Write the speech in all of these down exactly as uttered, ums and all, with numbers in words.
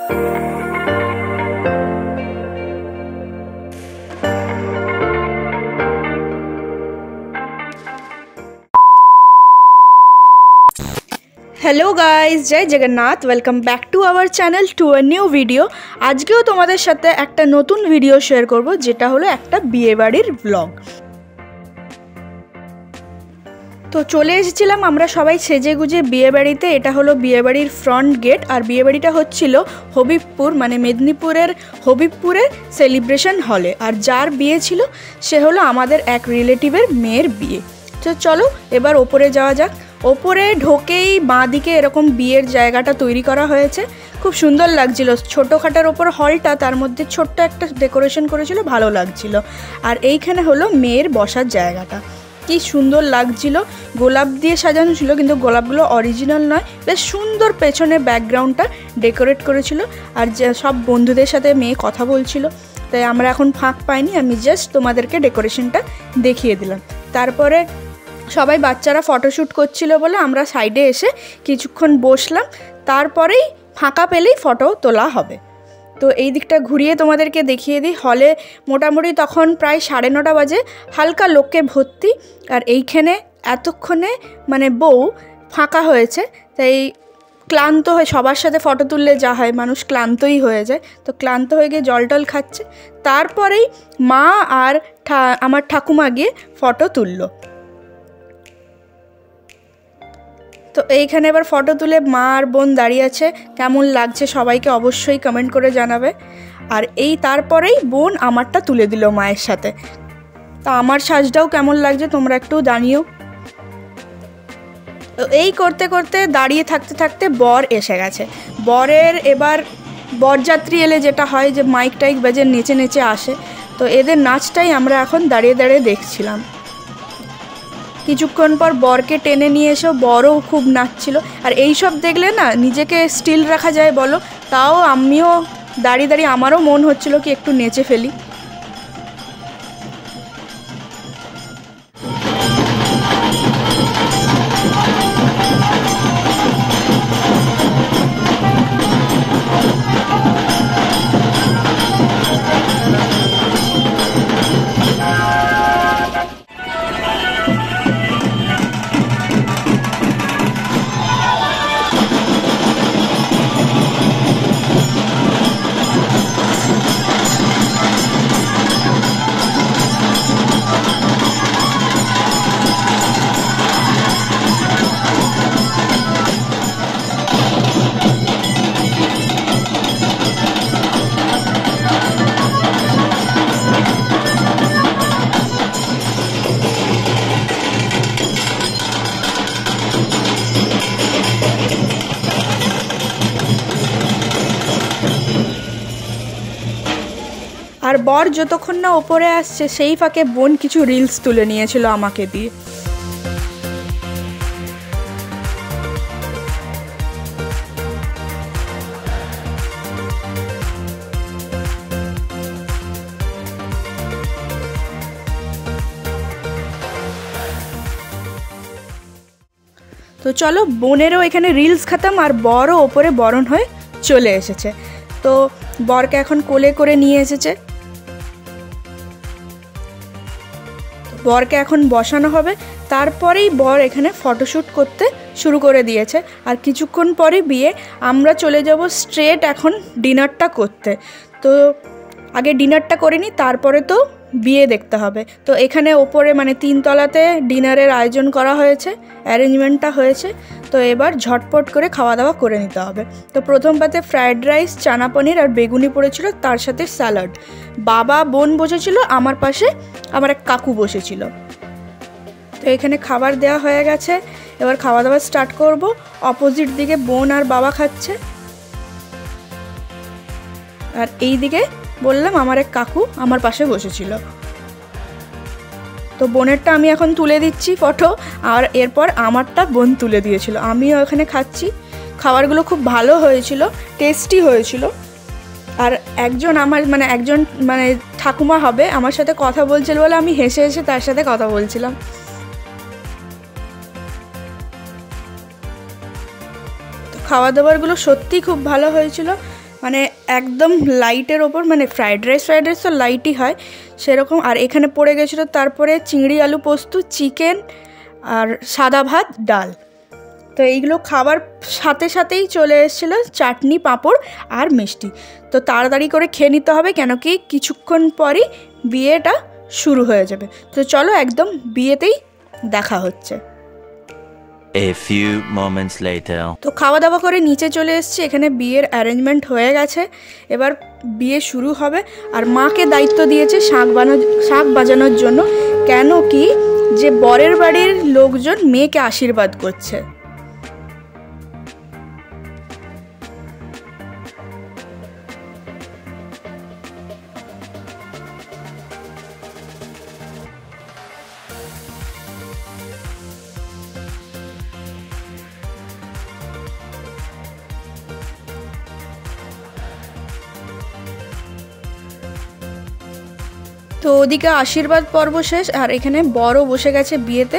Hello guys, जय Jagannath. Welcome back to our channel to a new video. आज के तुम्हारे साथे एक नतून वीडियो शेयर करब जेटा हलो एक बिये बाड़ीर व्लग। तो चले एसेछिलाम आमरा सबाई सेजे गुजे बिये बाड़ीते। एटा हलो बिये बाड़ीर फ्रंट गेट और बिये बाड़ीटा हच्छिलो हबिबपुर माने मेदिनीपुरेर हबिबपुरेर सेलिब्रेशन हले। और जार बिये छिलो से हलो आमादेर एक रिलेटिवेर मेयेर बिये। तो चलो एबार ओपरे जाওয়া যাক। ওপরে ঢোকেই বাঁ দিকে এরকম বিয়ের জায়গাটা তৈরি করা হয়েছে, খুব সুন্দর লাগছিল। ছোটোখাটার ওপর হলটা, তার মধ্যে ছোট্ট একটা ডেকোরেশন করেছিল, ভালো লাগছিল। আর এইখানে হলো মেয়ের বসার জায়গাটা, কি সুন্দর লাগছিল। গোলাপ দিয়ে সাজানো ছিল, কিন্তু গোলাপগুলো অরিজিনাল নয়, বেশ সুন্দর পেছনে ব্যাকগ্রাউন্ডটা ডেকোরেট করেছিল। আর যে সব বন্ধুদের সাথে মেয়ে কথা বলছিল, তাই আমরা এখন ফাঁক পাইনি, আমি জাস্ট তোমাদেরকে ডেকোরেশনটা দেখিয়ে দিলাম। তারপরে সবাই বাচ্চারা ফটোশ্যুট করছিল বলে আমরা সাইডে এসে কিছুক্ষণ বসলাম, তারপরেই ফাঁকা পেলেই ফটো তোলা হবে। তো এই দিকটা ঘুরিয়ে তোমাদেরকে দেখিয়ে দিই। হলে মোটামুটি তখন প্রায় সাড়ে নটা বাজে, হালকা লোকে ভর্তি। আর এইখানে এতক্ষণে মানে বউ ফাঁকা হয়েছে, তাই ক্লান্ত হয়ে সবার সাথে ফটো তুললে যা হয়, মানুষ ক্লান্তই হয়ে যায়। তো ক্লান্ত হয়ে গিয়ে জল টল খাচ্ছে। তারপরেই মা আর আমার ঠাকুমা গিয়ে ফটো তুললো। তো এইখানে এবার ফটো তুলে মা আর বোন দাঁড়িয়ে আছে, কেমন লাগছে সবাইকে অবশ্যই কমেন্ট করে জানাবে। আর এই তারপরেই বোন আমারটা তুলে দিল মায়ের সাথে। তা আমার সাজটাও কেমন লাগছে তোমরা একটু জানিও। তো এই করতে করতে দাঁড়িয়ে থাকতে থাকতে বর এসে গেছে। বরের এবার বরযাত্রী এলে যেটা হয় যে মাইক টাইক বেজে নেচে নেচে আসে, তো এদের নাচটাই আমরা এখন দাঁড়িয়ে দাঁড়িয়ে দেখছিলাম। কিছুক্ষণ পর বরকে টেনে নিয়ে এসেও বরও খুব নাচছিল। আর এই সব দেখলে না নিজেকে স্টিল রাখা যায় বলো, তাও আমিও দাঁড়িয়ে দাঁড়িয়ে আমারও মন হচ্ছিল কি একটু নেচে ফেলি। আর বর যতক্ষণ না ওপরে আসছে সেই ফাঁকে বোন কিছু রিলস তুলে নিয়েছিল আমাকে দিয়ে। তো চলো বোনেরও এখানে রিলস খাতাম, আর বরও ওপরে বরণ হয়ে চলে এসেছে। তো বরকে এখন কোলে করে নিয়ে এসেছে, বরকে এখন বসানো হবে। তারপরেই বর এখানে ফটোশ্যুট করতে শুরু করে দিয়েছে। আর কিছুক্ষণ পরে বিয়ে, আমরা চলে যাব স্ট্রেট এখন ডিনারটা করতে। তো আগে ডিনারটা করে নিই, তারপরে তো বিয়ে দেখতে হবে। তো এখানে ওপরে মানে তিনতলাতে ডিনারের আয়োজন করা হয়েছে, অ্যারেঞ্জমেন্টটা হয়েছে। তো এবার ঝটপট করে খাওয়া দাওয়া করে নিতে হবে। তো প্রথম পাতে ফ্রায়েড রাইস, চানা পনির আর বেগুনি পড়েছিল, তার সাথে স্যালাড। বাবা বোন বসেছিল, আমার পাশে আমার এক কাকু বসেছিল। তো এখানে খাবার দেওয়া হয়ে গেছে, এবার খাওয়া দাওয়া স্টার্ট করব। অপোজিট দিকে বোন আর বাবা খাচ্ছে, আর এই দিকে বললাম আমার এক কাকু আমার পাশে বসেছিল। তো বোনেরটা আমি এখন তুলে দিচ্ছি ফটো, আর এরপর আমারটা বোন তুলে দিয়েছিল। আমিও এখানে খাচ্ছি। খাবারগুলো খুব ভালো হয়েছিল, টেস্টি হয়েছিল। আর একজন আমার মানে একজন মানে ঠাকুমা হবে আমার সাথে কথা বলছিল বলে আমি হেসে হেসে তার সাথে কথা বলছিলাম। তো খাওয়া দাওয়ারগুলো সত্যিই খুব ভালো হয়েছিল। মানে একদম লাইটের ওপর, মানে ফ্রাইড রাইস ফ্রাইড রাইস তো লাইটই হয় সেরকম। আর এখানে পড়ে গেছিলো তারপরে চিংড়ি আলু পোস্ত, চিকেন আর সাদা ভাত, ডাল। তো এইগুলো খাবার সাথে সাথেই চলে এসেছিলো চাটনি, পাঁপড় আর মিষ্টি। তো তাড়াতাড়ি করে খেয়ে নিতে হবে, কেন কি কিছুক্ষণ পরই বিয়েটা শুরু হয়ে যাবে। তো চলো একদম বিয়েতেই দেখা হচ্ছে। A few moments later. তো খাওয়া দাওয়া করে নিচে চলে এসেছি, এখানে বিয়ের অ্যারেঞ্জমেন্ট হয়ে গেছে, এবার বিয়ে শুরু হবে। আর মাকে দায়িত্ব দিয়েছে শাঁখ বানা শাঁখ বাজানোর জন্য, কেন কি যে বরের বাড়ির লোকজন মেয়েকে আশীর্বাদ করছে। তো ওদিকে আশীর্বাদ পর্ব শেষ, আর এখানে বরও বসে গেছে বিয়েতে।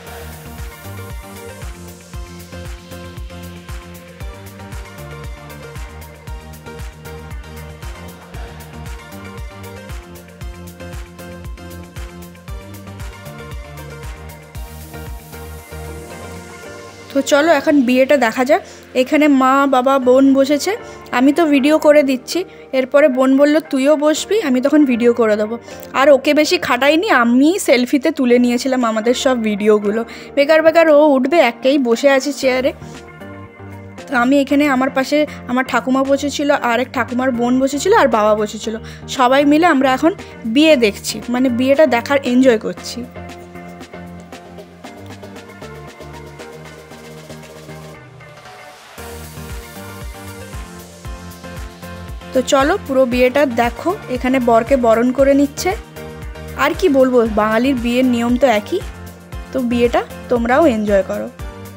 তো চলো এখন বিয়েটা দেখা যাক। এখানে মা, বাবা, বোন বসেছে, আমি তো ভিডিও করে দিচ্ছি। এরপরে বোন বলল তুইও বসবি, আমি তখন ভিডিও করে দেবো। আর ওকে বেশি খাটাইনি, আমি সেলফিতে তুলে নিয়েছিলাম আমাদের সব ভিডিওগুলো। বেকার বেকার ও উঠবে, একেই বসে আছে চেয়ারে। তো আমি এখানে আমার পাশে আমার ঠাকুমা বসেছিল, আর এক ঠাকুমার বোন বসেছিল, আর বাবা বসেছিল। সবাই মিলে আমরা এখন বিয়ে দেখছি, মানে বিয়েটা দেখার এনজয় করছি। তো চলো পুরো বিয়েটা দেখো। এখানে বরকে বরণ করে নিচ্ছে। আর কি বলবো, বাঙালির বিয়ের নিয়ম তো একই। তো বিয়েটা তোমরাও এনজয় করো।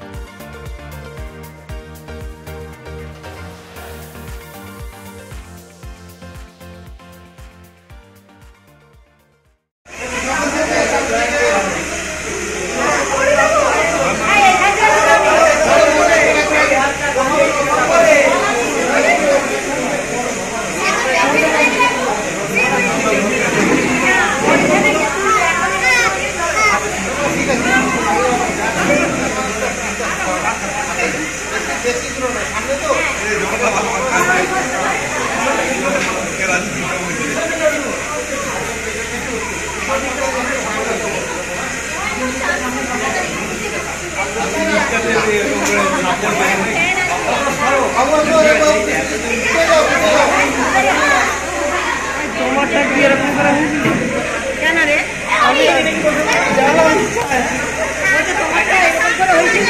তোমারটা কি এরকম করা হয়েছিল কেন রে? আমি তোমারটা এরকম করা হয়েছিল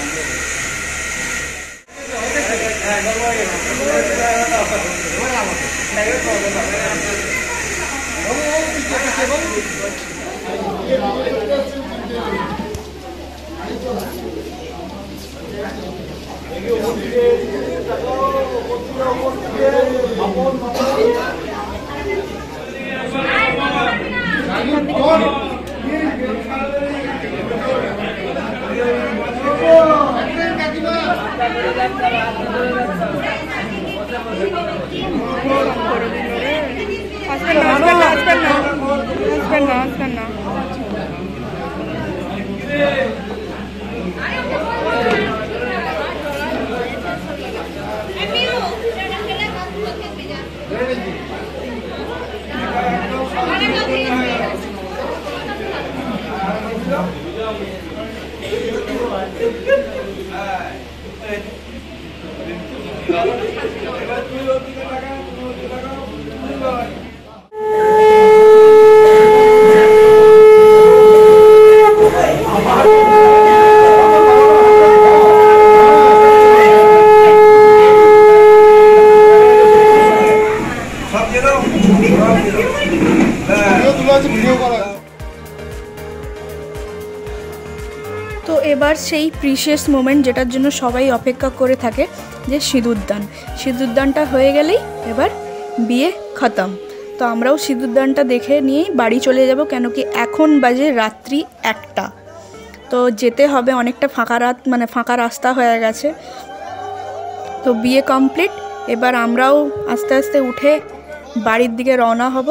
Gracias. তো এবার সেই প্রিশিয়াস মোমেন্ট যেটার জন্য সবাই অপেক্ষা করে থাকে, যে সিঁদুরদান। সিঁদুরদানটা হয়ে গেলেই এবার বিয়ে খতম। তো আমরাও সিঁদুরদানটা দেখে নিয়েই বাড়ি চলে যাব, কেন কি এখন বাজে রাত্রি একটা। তো যেতে হবে, অনেকটা ফাঁকা রাত, মানে ফাঁকা রাস্তা হয়ে গেছে। তো বিয়ে কমপ্লিট, এবার আমরাও আস্তে আস্তে উঠে বাড়ির দিকে রওনা হব।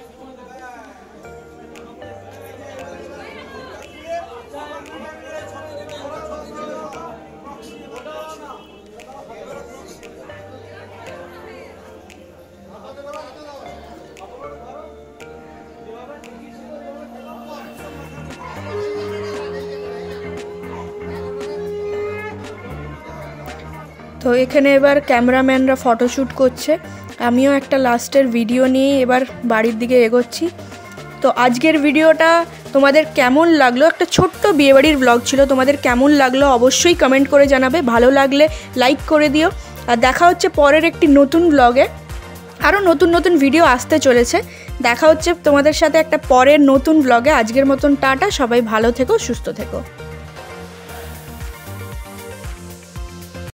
তো এখানে এবার ক্যামেরাম্যানরা ফটোশ্যুট করছে, আমিও একটা লাস্টের ভিডিও নিয়ে এবার বাড়ির দিকে এগোচ্ছি। তো আজকের ভিডিওটা তোমাদের কেমন লাগলো, একটা ছোট্ট বিয়েবাড়ির ব্লগ ছিল, তোমাদের কেমন লাগলো অবশ্যই কমেন্ট করে জানাবে। ভালো লাগলে লাইক করে দিও। আর দেখা হচ্ছে পরের একটি নতুন ব্লগে, আরও নতুন নতুন ভিডিও আসতে চলেছে। দেখা হচ্ছে তোমাদের সাথে একটা পরের নতুন ব্লগে। আজকের মতন টাটা, সবাই ভালো থেকো, সুস্থ থেকো।